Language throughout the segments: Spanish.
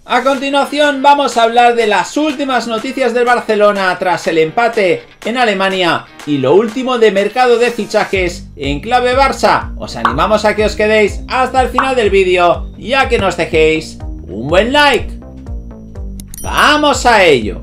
A continuación vamos a hablar de las últimas noticias del Barcelona tras el empate en Alemania y lo último de mercado de fichajes en clave Barça. Os animamos a que os quedéis hasta el final del vídeo y a que nos dejéis un buen like. ¡Vamos a ello!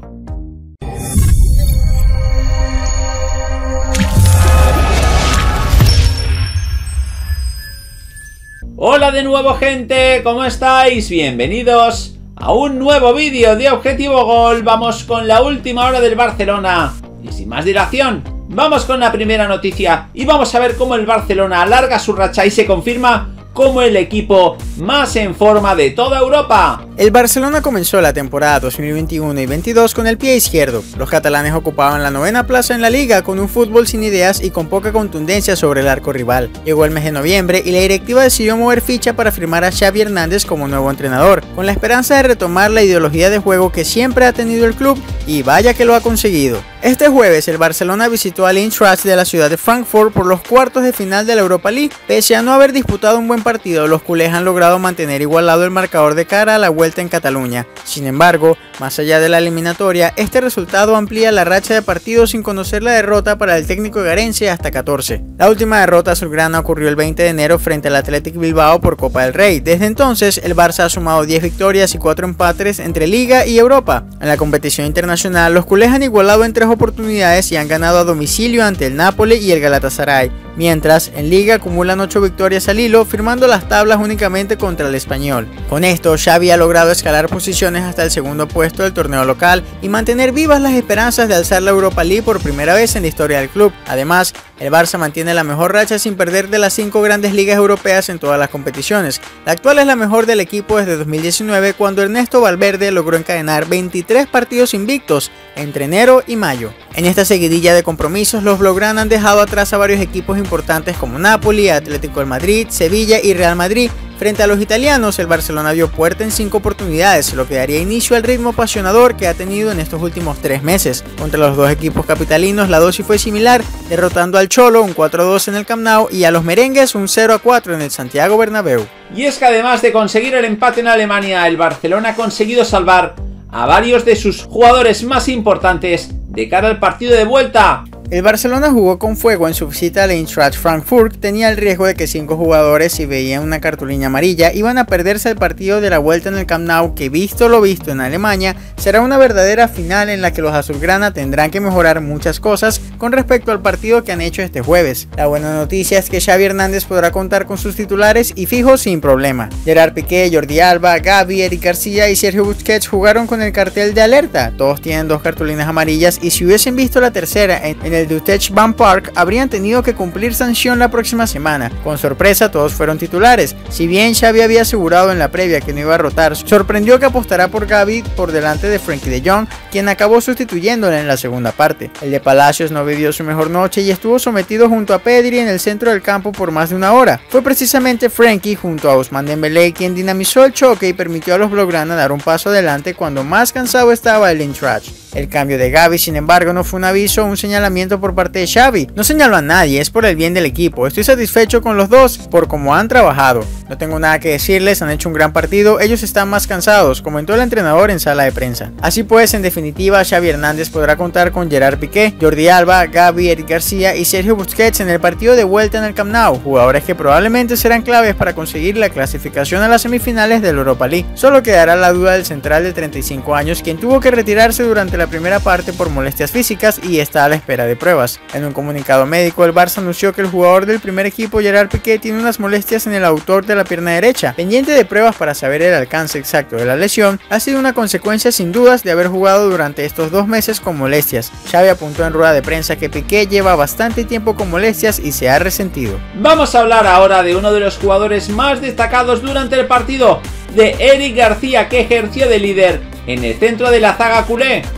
Hola de nuevo, gente, ¿cómo estáis? Bienvenidos a un nuevo vídeo de Objetivo Gol. Vamos con la última hora del Barcelona y sin más dilación vamos con la primera noticia y vamos a ver cómo el Barcelona alarga su racha y se confirma como el equipo más en forma de toda Europa. El Barcelona comenzó la temporada 2021 y 22 con el pie izquierdo. Los catalanes ocupaban la 9ª plaza en la liga con un fútbol sin ideas y con poca contundencia sobre el arco rival. Llegó el mes de noviembre y la directiva decidió mover ficha para firmar a Xavi Hernández como nuevo entrenador, con la esperanza de retomar la ideología de juego que siempre ha tenido el club, y vaya que lo ha conseguido. Este jueves el Barcelona visitó al Eintracht de la ciudad de Frankfurt por los cuartos de final de la Europa League. Pese a no haber disputado un buen partido, los culés han logrado mantener igualado el marcador de cara a la vuelta en Cataluña. Sin embargo, más allá de la eliminatoria, este resultado amplía la racha de partidos sin conocer la derrota para el técnico egarense hasta 14. La última derrota azulgrana ocurrió el 20 de enero frente al Athletic Bilbao por Copa del Rey. Desde entonces, el Barça ha sumado 10 victorias y 4 empates entre Liga y Europa. En la competición internacional, los culés han igualado en 3 oportunidades y han ganado a domicilio ante el Napoli y el Galatasaray, mientras en Liga acumulan 8 victorias al hilo, firmando las tablas únicamente contra el Español. Con esto, Xavi ha logrado escalar posiciones hasta el segundo puesto del torneo local y mantener vivas las esperanzas de alzar la Europa League por primera vez en la historia del club. Además, el Barça mantiene la mejor racha sin perder de las 5 grandes ligas europeas en todas las competiciones. La actual es la mejor del equipo desde 2019, cuando Ernesto Valverde logró encadenar 23 partidos invictos entre enero y mayo. En esta seguidilla de compromisos, los blaugrana han dejado atrás a varios equipos importantes como Napoli, Atlético de Madrid, Sevilla y Real Madrid. Frente a los italianos, el Barcelona dio puerta en 5 oportunidades, lo que daría inicio al ritmo apasionador que ha tenido en estos últimos 3 meses. Contra los dos equipos capitalinos, la dosis fue similar, derrotando al Cholo un 4-2 en el Camp Nou y a los merengues un 0-4 en el Santiago Bernabéu. Y es que además de conseguir el empate en Alemania, el Barcelona ha conseguido salvar a varios de sus jugadores más importantes de cara al partido de vuelta. El Barcelona jugó con fuego en su visita al Eintracht Frankfurt. Tenía el riesgo de que 5 jugadores, si veían una cartulina amarilla, iban a perderse el partido de la vuelta en el Camp Nou, que visto lo visto en Alemania, será una verdadera final en la que los azulgrana tendrán que mejorar muchas cosas con respecto al partido que han hecho este jueves. La buena noticia es que Xavi Hernández podrá contar con sus titulares y fijos sin problema. Gerard Piqué, Jordi Alba, Gavi, Eric García y Sergio Busquets jugaron con el cartel de alerta. Todos tienen 2 cartulinas amarillas y si hubiesen visto la tercera en el Utrecht Van Park, habrían tenido que cumplir sanción la próxima semana. Con sorpresa, todos fueron titulares. Si bien Xavi había asegurado en la previa que no iba a rotar, sorprendió que apostará por Gavi por delante de Frenkie de Jong, quien acabó sustituyéndole en la segunda parte. El de Palacios no vivió su mejor noche y estuvo sometido junto a Pedri en el centro del campo por más de una hora. Fue precisamente Frenkie junto a Ousmane Dembélé quien dinamizó el choque y permitió a los blaugrana dar un paso adelante cuando más cansado estaba el Eintracht. El cambio de Gavi, sin embargo, no fue un aviso o un señalamiento por parte de Xavi. No señaló a nadie, es por el bien del equipo. Estoy satisfecho con los dos por cómo han trabajado. No tengo nada que decirles, han hecho un gran partido, ellos están más cansados, comentó el entrenador en sala de prensa. Así pues, en definitiva, Xavi Hernández podrá contar con Gerard Piqué, Jordi Alba, Gavi, Eric García y Sergio Busquets en el partido de vuelta en el Camp Nou, jugadores que probablemente serán claves para conseguir la clasificación a las semifinales de la Europa League. Solo quedará la duda del central de 35 años, quien tuvo que retirarse durante la primera parte por molestias físicas y está a la espera de pruebas. En un comunicado médico, el Barça anunció que el jugador del primer equipo, Gerard Piqué, tiene unas molestias en el autor de la pierna derecha. Pendiente de pruebas para saber el alcance exacto de la lesión, ha sido una consecuencia sin dudas de haber jugado durante estos 2 meses con molestias. Xavi apuntó en rueda de prensa que Piqué lleva bastante tiempo con molestias y se ha resentido. Vamos a hablar ahora de uno de los jugadores más destacados durante el partido, de Eric García, que ejerció de líder en el centro de la zaga culé.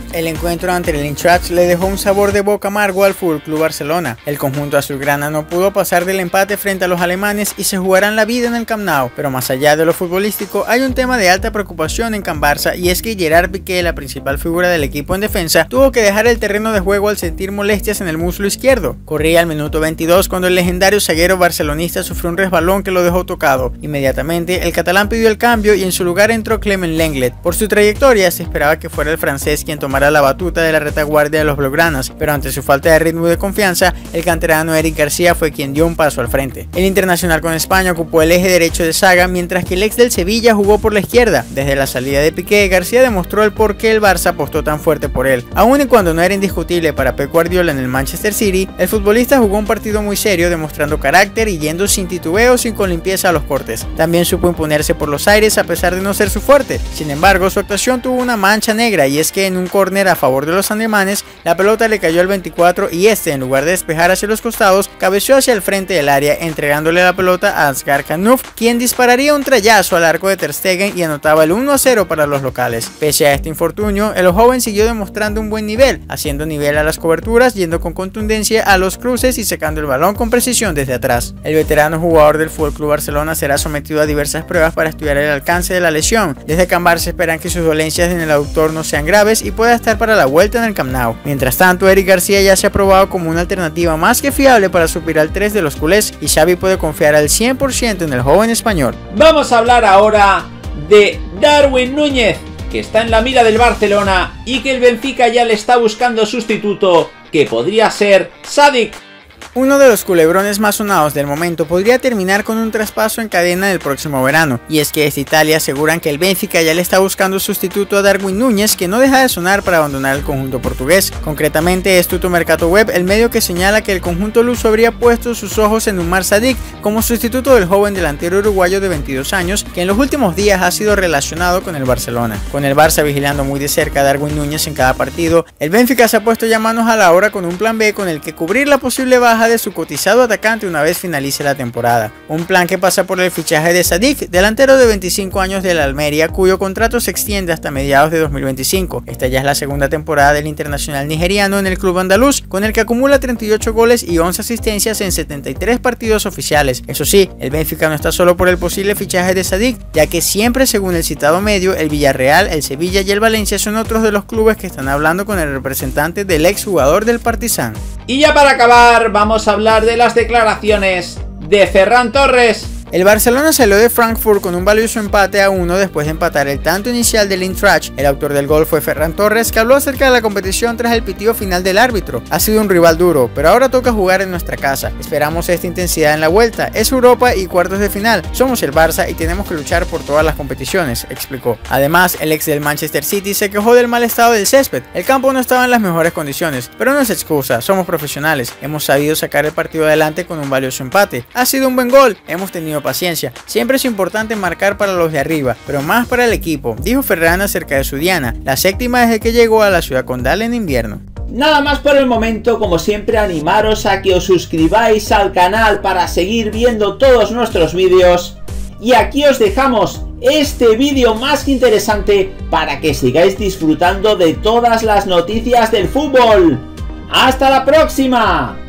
El encuentro ante el Eintracht le dejó un sabor de boca amargo al FC Barcelona. El conjunto azulgrana no pudo pasar del empate frente a los alemanes y se jugarán la vida en el Camp Nou, pero más allá de lo futbolístico hay un tema de alta preocupación en Can Barça, y es que Gerard Piqué, la principal figura del equipo en defensa, tuvo que dejar el terreno de juego al sentir molestias en el muslo izquierdo. Corría al minuto 22 cuando el legendario zaguero barcelonista sufrió un resbalón que lo dejó tocado. Inmediatamente el catalán pidió el cambio y en su lugar entró Clement Lenglet. Por su trayectoria se esperaba que fuera el francés quien tomara la batuta de la retaguardia de los blaugranas, pero ante su falta de ritmo y de confianza, el canterano Eric García fue quien dio un paso al frente. El internacional con España ocupó el eje derecho de zaga, mientras que el ex del Sevilla jugó por la izquierda. Desde la salida de Piqué, García demostró el por qué el Barça apostó tan fuerte por él. Aun y cuando no era indiscutible para Pep Guardiola en el Manchester City, el futbolista jugó un partido muy serio, demostrando carácter y yendo sin titubeos y con limpieza a los cortes. También supo imponerse por los aires a pesar de no ser su fuerte. Sin embargo, su actuación tuvo una mancha negra, y es que en un córner a favor de los alemanes, la pelota le cayó al 24 y este, en lugar de despejar hacia los costados, cabeceó hacia el frente del área, entregándole la pelota a Ansgar Kanouf, quien dispararía un trayazo al arco de Ter Stegen y anotaba el 1-0 para los locales. Pese a este infortunio, el joven siguió demostrando un buen nivel, haciendo nivel a las coberturas, yendo con contundencia a los cruces y sacando el balón con precisión desde atrás. El veterano jugador del FC Barcelona será sometido a diversas pruebas para estudiar el alcance de la lesión. Desde Can Barça esperan que sus dolencias en el aductor no sean graves y pueda estar para la vuelta en el Camp Nou. Mientras tanto, Eric García ya se ha probado como una alternativa más que fiable para suplir al 3 de los culés, y Xavi puede confiar al 100% en el joven español. Vamos a hablar ahora de Darwin Núñez, que está en la mira del Barcelona y que el Benfica ya le está buscando sustituto, que podría ser Sadik. Uno de los culebrones más sonados del momento podría terminar con un traspaso en cadena del próximo verano, y es que desde Italia aseguran que el Benfica ya le está buscando sustituto a Darwin Núñez, que no deja de sonar para abandonar el conjunto portugués. Concretamente es Tutto Mercato Web el medio que señala que el conjunto luso habría puesto sus ojos en Umar Sadik como sustituto del joven delantero uruguayo de 22 años, que en los últimos días ha sido relacionado con el Barcelona. Con el Barça vigilando muy de cerca a Darwin Núñez en cada partido, el Benfica se ha puesto ya manos a la obra con un plan B con el que cubrir la posible baja de su cotizado atacante una vez finalice la temporada. Un plan que pasa por el fichaje de Sadik, delantero de 25 años de la Almería, cuyo contrato se extiende hasta mediados de 2025. Esta ya es la segunda temporada del internacional nigeriano en el club andaluz, con el que acumula 38 goles y 11 asistencias en 73 partidos oficiales. Eso sí, el Benfica no está solo por el posible fichaje de Sadik, ya que siempre, según el citado medio, el Villarreal, el Sevilla y el Valencia son otros de los clubes que están hablando con el representante del exjugador del Partizan. Y ya para acabar, vamos a hablar de las declaraciones de Ferran Torres. El Barcelona salió de Frankfurt con un valioso empate a 1 después de empatar el tanto inicial del Eintracht. El autor del gol fue Ferran Torres, que habló acerca de la competición tras el pitido final del árbitro. Ha sido un rival duro, pero ahora toca jugar en nuestra casa. Esperamos esta intensidad en la vuelta. Es Europa y cuartos de final. Somos el Barça y tenemos que luchar por todas las competiciones, explicó. Además, el ex del Manchester City se quejó del mal estado del césped. El campo no estaba en las mejores condiciones, pero no es excusa, somos profesionales. Hemos sabido sacar el partido adelante con un valioso empate. Ha sido un buen gol, hemos tenido paciencia. Siempre es importante marcar para los de arriba, pero más para el equipo, dijo Ferran acerca de su diana, la séptima desde que llegó a la ciudad condal en invierno. Nada más por el momento, como siempre animaros a que os suscribáis al canal para seguir viendo todos nuestros vídeos, y aquí os dejamos este vídeo más que interesante para que sigáis disfrutando de todas las noticias del fútbol. ¡Hasta la próxima!